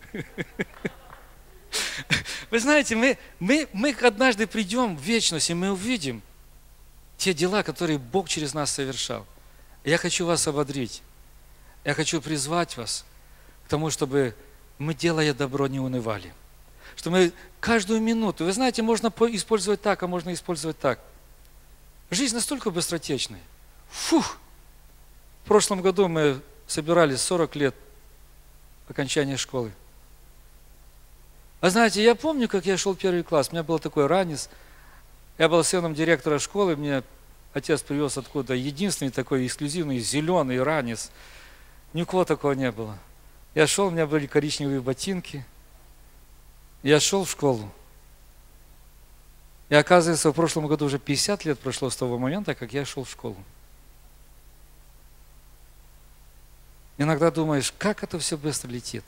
Вы знаете, мы, мы, мы однажды придем в вечность, и мы увидим те дела, которые Бог через нас совершал. Я хочу вас ободрить. Я хочу призвать вас к тому, чтобы мы, делая добро, не унывали. Что мы каждую минуту, вы знаете, можно использовать так, а можно использовать так. Жизнь настолько быстротечная. Фух! В прошлом году мы собирались сорок лет окончания школы. А знаете, я помню, как я шел в первый класс, у меня был такой ранец. Я был сыном директора школы, мне отец привез откуда единственный такой эксклюзивный зеленый ранец. Ни у кого такого не было. Я шел, у меня были коричневые ботинки. Я шел в школу. И оказывается, в прошлом году уже пятьдесят лет прошло с того момента, как я шел в школу. Иногда думаешь, как это все быстро летит.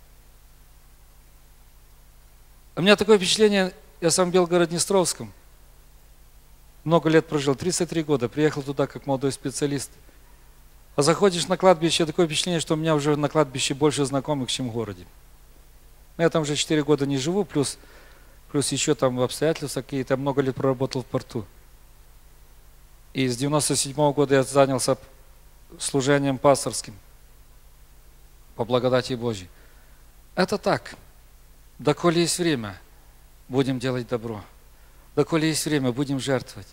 У меня такое впечатление, я сам в Белгород-Днестровском. Много лет прожил, тридцать три года, приехал туда как молодой специалист. А заходишь на кладбище, такое впечатление, что у меня уже на кладбище больше знакомых, чем в городе. Я там уже четыре года не живу, плюс, плюс еще там обстоятельства какие-то, много лет проработал в порту. И с девяносто седьмого года я занялся служением пасторским по благодати Божьей. Это так. Доколе есть время, будем делать добро. Доколе есть время, будем жертвовать.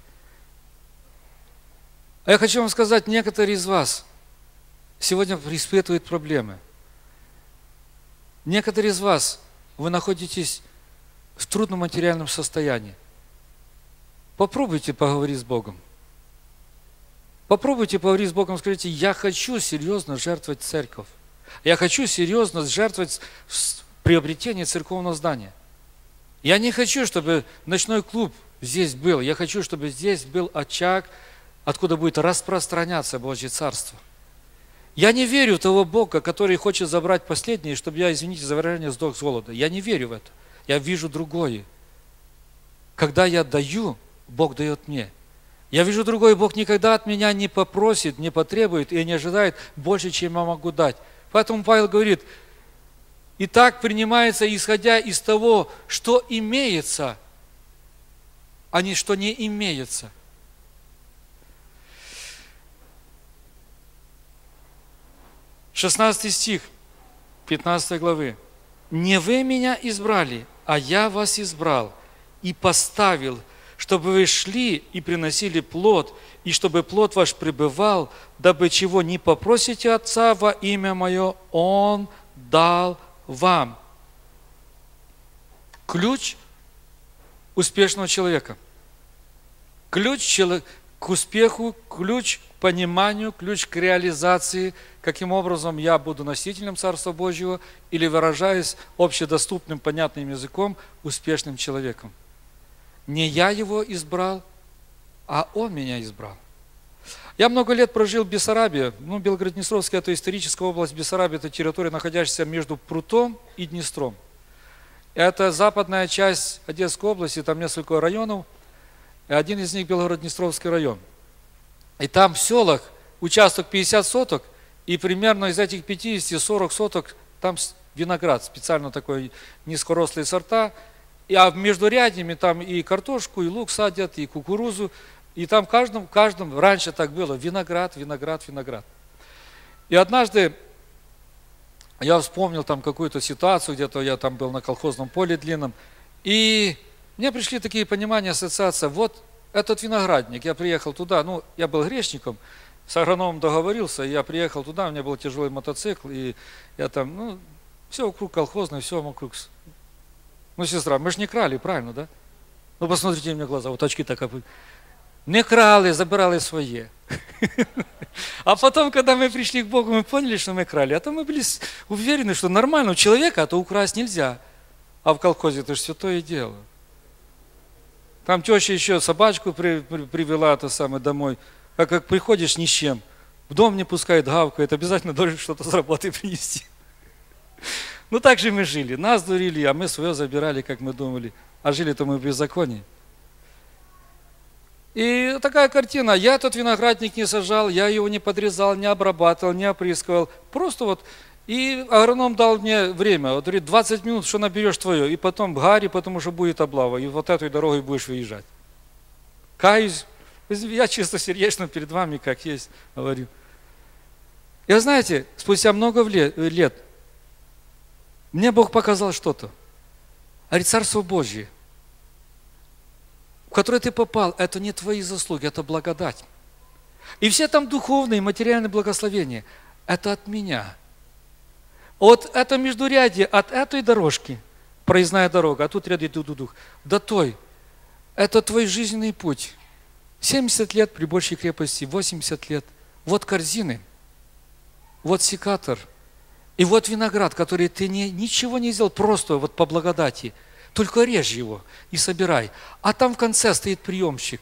А я хочу вам сказать, некоторые из вас сегодня испытывают проблемы. Некоторые из вас, вы находитесь в трудном материальном состоянии. Попробуйте поговорить с Богом. Попробуйте поговорить с Богом, скажите: я хочу серьезно жертвовать в церковь. Я хочу серьезно жертвовать в приобретение церковного здания. Я не хочу, чтобы ночной клуб здесь был. Я хочу, чтобы здесь был очаг, откуда будет распространяться Божье Царство. Я не верю в того Бога, который хочет забрать последнее, чтобы я, извините за выражение, сдох с голода. Я не верю в это. Я вижу другое. Когда я даю, Бог дает мне. Я вижу другой, Бог никогда от меня не попросит, не потребует и не ожидает больше, чем я могу дать. Поэтому Павел говорит, и так принимается, исходя из того, что имеется, а не что не имеется. шестнадцатый стих пятнадцатой главы. «Не вы меня избрали, а я вас избрал и поставил, чтобы вы шли и приносили плод, и чтобы плод ваш пребывал, дабы чего не попросите Отца во имя Мое, Он дал вам». Ключ успешного человека. Ключ к успеху, ключ к пониманию, ключ к реализации, каким образом я буду носителем Царства Божьего или, выражаясь общедоступным, понятным языком, успешным человеком. Не я его избрал, а он меня избрал. Я много лет прожил в Бессарабии. Ну, Белгород-Днестровская – это историческая область. Бессарабия – это территория, находящаяся между Прутом и Днестром. Это западная часть Одесской области, там несколько районов. И один из них – Белгород-Днестровский район. И там в селах участок пятьдесят соток, и примерно из этих пятидесяти сорок соток там виноград, специально такой низкорослые сорта. А между рядами там и картошку, и лук садят, и кукурузу. И там в каждом, каждом, раньше так было, виноград, виноград, виноград. И однажды я вспомнил там какую-то ситуацию, где-то я там был на колхозном поле длинном, и мне пришли такие понимания, ассоциация. Вот этот виноградник, я приехал туда, ну, я был грешником, с агрономом договорился, я приехал туда, у меня был тяжелый мотоцикл, и я там, ну, все вокруг колхозное, все вокруг. Ну, сестра, мы же не крали, правильно, да? Ну, посмотрите мне в глаза, вот очки так. Не крали, забирали свои. А потом, когда мы пришли к Богу, мы поняли, что мы крали. А то мы были уверены, что нормально, у человека то украсть нельзя. А в колхозе это же все то и дело. Там теща еще собачку при, при, привела то самое домой. А как приходишь ни с чем, в дом не пускает, гавкает, обязательно должен что-то с работы принести. Ну так же мы жили. Нас дурили, а мы свое забирали, как мы думали. А жили-то мы в беззаконии. И такая картина. Я этот виноградник не сажал, я его не подрезал, не обрабатывал, не опрыскивал. Просто вот. И агроном дал мне время. Вот говорит, двадцать минут, что наберешь твое. И потом гари, потому что будет облава. И вот этой дорогой будешь выезжать. Каюсь. Я чисто серьезно перед вами, как есть, говорю. И знаете, спустя много лет мне Бог показал что-то. Говорит, Царство Божье, в которое ты попал, это не твои заслуги, это благодать. И все там духовные, материальные благословения, это от меня. Вот это междурядье, от этой дорожки, проездная дорога, а тут ряд дух, до той, это твой жизненный путь. семьдесят лет при большей крепости, восемьдесят лет. Вот корзины, вот секатор, и вот виноград, который ты не, ничего не сделал, просто вот по благодати. Только режь его и собирай. А там в конце стоит приемщик.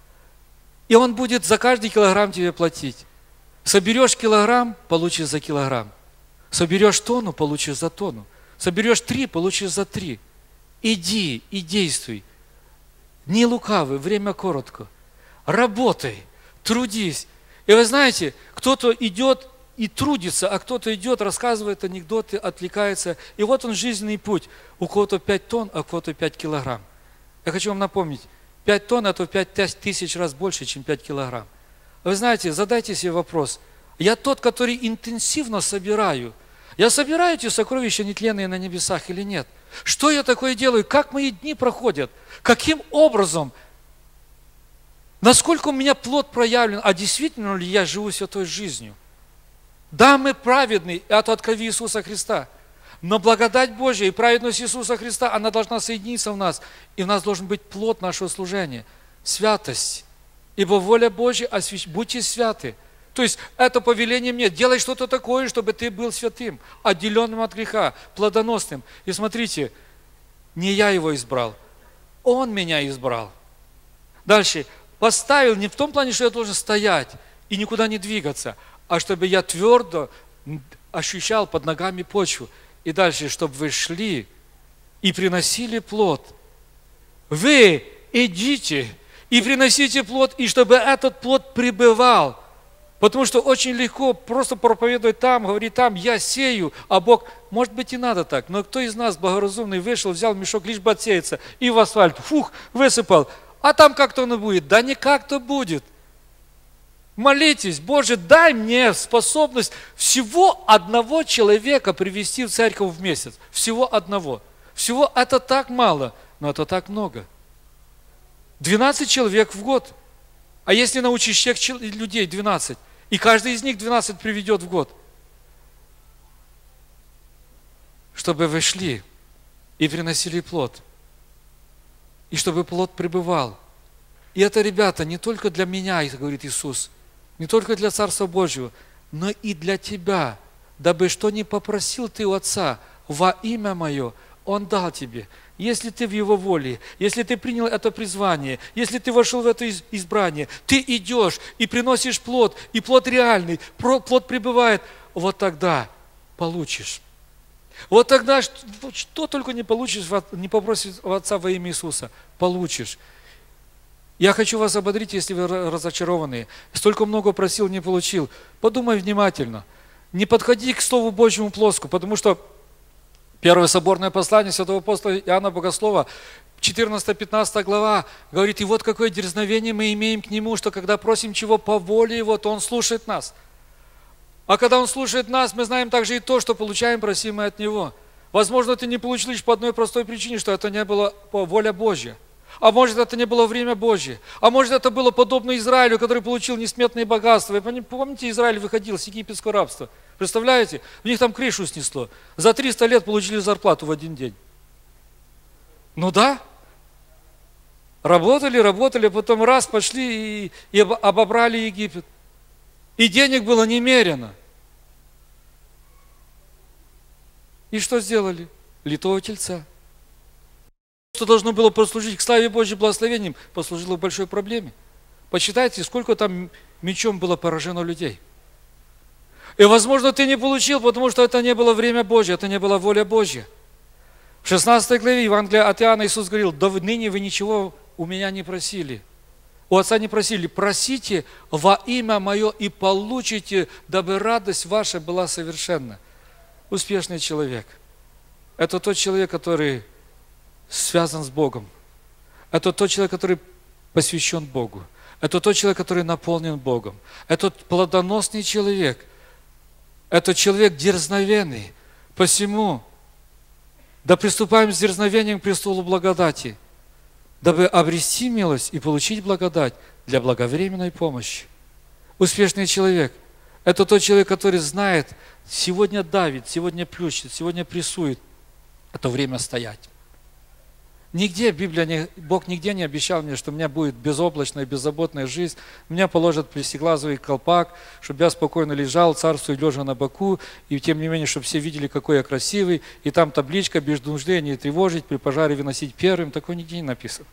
И он будет за каждый килограмм тебе платить. Соберешь килограмм, получишь за килограмм. Соберешь тонну, получишь за тонну. Соберешь три, получишь за три. Иди и действуй. Не лукавый, время коротко. Работай, трудись. И вы знаете, кто-то идет и трудится, а кто-то идет, рассказывает анекдоты, отвлекается. И вот он жизненный путь. У кого-то пять тонн, а у кого-то пять килограмм. Я хочу вам напомнить, пять тонн это в пять тысяч раз больше, чем пять килограмм. Вы знаете, задайте себе вопрос. Я тот, который интенсивно собираю. Я собираю эти сокровища нетленные на небесах или нет? Что я такое делаю? Как мои дни проходят? Каким образом? Насколько у меня плод проявлен? А действительно ли я живу святой жизнью? Да, мы праведны, это от крови Иисуса Христа. Но благодать Божья и праведность Иисуса Христа, она должна соединиться в нас. И у нас должен быть плод нашего служения. Святость. Ибо воля Божья, освящ... будьте святы. То есть это повеление мне, делай что-то такое, чтобы ты был святым, отделенным от греха, плодоносным. И смотрите, не я его избрал, он меня избрал. Дальше, поставил не в том плане, что я должен стоять и никуда не двигаться, а чтобы я твердо ощущал под ногами почву. И дальше, чтобы вы шли и приносили плод. Вы идите и приносите плод, и чтобы этот плод пребывал. Потому что очень легко просто проповедовать там, говорить там, я сею, а Бог, может быть и надо так, но кто из нас благоразумный вышел, взял мешок, лишь бы отсеяться, и в асфальт, фух, высыпал, а там как-то оно будет? Да не как-то будет. Молитесь, Боже, дай мне способность всего одного человека привести в церковь в месяц. Всего одного. Всего это так мало, но это так много. двенадцать человек в год. А если научишь всех людей двенадцать, и каждый из них двенадцать приведет в год, чтобы вы шли и приносили плод, и чтобы плод пребывал. И это, ребята, не только для меня, говорит Иисус, не только для Царства Божьего, но и для тебя, дабы что ни попросил ты у Отца во имя Мое, Он дал тебе. Если ты в Его воле, если ты принял это призвание, если ты вошел в это избрание, ты идешь и приносишь плод, и плод реальный, плод пребывает, вот тогда получишь. Вот тогда, что только не получишь, не попросишь у Отца во имя Иисуса, получишь. Я хочу вас ободрить, если вы разочарованные. Столько много просил, не получил. Подумай внимательно. Не подходи к Слову Божьему плоско, потому что Первое соборное послание святого апостола Иоанна Богослова, четырнадцатая-пятнадцатая глава, говорит, и вот какое дерзновение мы имеем к Нему, что когда просим чего по воле Его, то Он слушает нас. А когда Он слушает нас, мы знаем также и то, что получаем просимое от Него. Возможно, ты не получил лишь по одной простой причине, что это не было воля Божья. А может, это не было время Божье. А может, это было подобно Израилю, который получил несметные богатства. Вы помните, Израиль выходил с египетского рабства? Представляете? У них там крышу снесло. За триста лет получили зарплату в один день. Ну да. Работали, работали, потом раз пошли и, и обобрали Египет. И денег было немерено. И что сделали? Литого тельца. Что должно было послужить к славе Божьей благословением, послужило к большой проблеме. Посчитайте, сколько там мечом было поражено людей. И, возможно, ты не получил, потому что это не было время Божье, это не была воля Божья. В шестнадцатой главе Евангелия от Иоанна Иисус говорил, до ныне вы ничего у меня не просили. У Отца не просили, просите во имя Мое и получите, дабы радость ваша была совершенна. Успешный человек – это тот человек, который связан с Богом. Это тот человек, который посвящен Богу. Это тот человек, который наполнен Богом. Это плодоносный человек. Это человек дерзновенный. Посему, да приступаем с дерзновением к престолу благодати, дабы обрести милость и получить благодать для благовременной помощи. Успешный человек – это тот человек, который знает, сегодня давит, сегодня плющит, сегодня прессует. Это время стоять. Нигде Библия, не, Бог нигде не обещал мне, что у меня будет безоблачная, беззаботная жизнь. Меня положат плексиглазовый колпак, чтобы я спокойно лежал, царствую лежа на боку, и тем не менее, чтобы все видели, какой я красивый, и там табличка «Без нужды не тревожить, при пожаре выносить первым». Такое нигде не написано.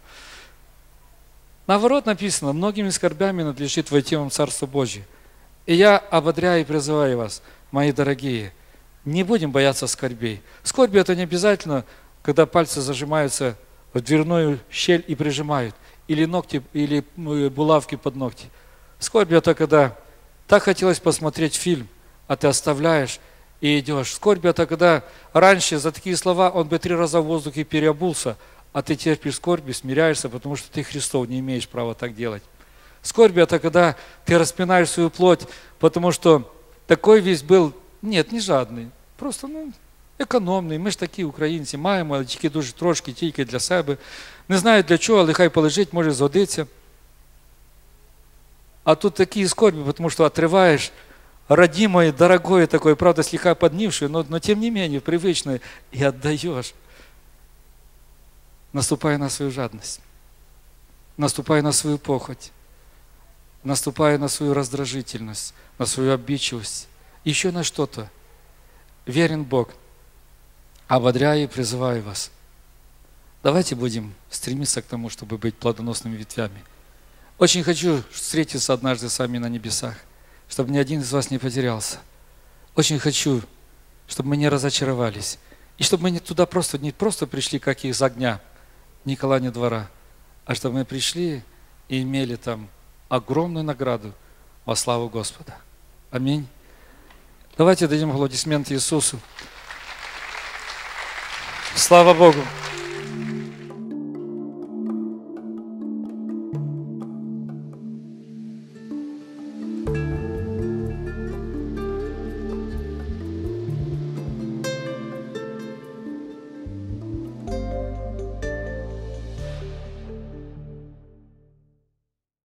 Наоборот написано, многими скорбями надлежит войти вам в Царство Божье. И я ободряю и призываю вас, мои дорогие, не будем бояться скорбей. Скорби это не обязательно, когда пальцы зажимаются в дверную щель и прижимают, или ногти, или булавки под ногти. Скорбь это когда так хотелось посмотреть фильм, а ты оставляешь и идешь. Скорбь это когда раньше за такие слова он бы три раза в воздухе переобулся, а ты терпишь скорби, смиряешься, потому что ты Христов не имеешь права так делать. Скорбь это когда ты распинаешь свою плоть, потому что такой весь был, нет, не жадный, просто, ну, економний, ми ж такі українці, маємо, але тільки дуже трошки, тільки для себе. Не знаю для чого, але хай полежить, може згодиться. А тут такі скорби, потому что отрываешь родимое, дорогое такое, правда, слегка поднившее, но, но тем не менее привычное, и отдаешь, наступая на свою жадность, наступая на свою похоть, наступая на свою раздражительность, на свою обидчивость, еще на что-то. Верен Бог. Ободряю и призываю вас. Давайте будем стремиться к тому, чтобы быть плодоносными ветвями. Очень хочу встретиться однажды с вами на небесах, чтобы ни один из вас не потерялся. Очень хочу, чтобы мы не разочаровались. И чтобы мы не туда просто, не просто пришли, как из огня, ни кола, ни двора, а чтобы мы пришли и имели там огромную награду во славу Господа. Аминь. Давайте дадим аплодисменты Иисусу. Слава Богу.